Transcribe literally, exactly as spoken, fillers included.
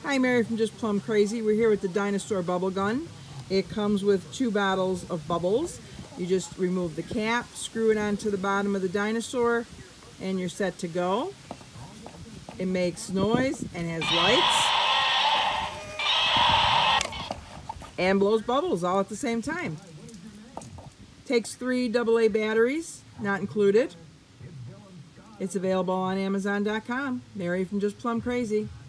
Hi, Mary from Just Plum Crazy. We're here with the Dinosaur bubble gun. It comes with two bottles of bubbles. You just remove the cap, screw it onto the bottom of the dinosaur, and you're set to go. It makes noise and has lights and blows bubbles all at the same time. Takes three double A batteries, not included. It's available on Amazon dot com. Mary from Just Plum Crazy.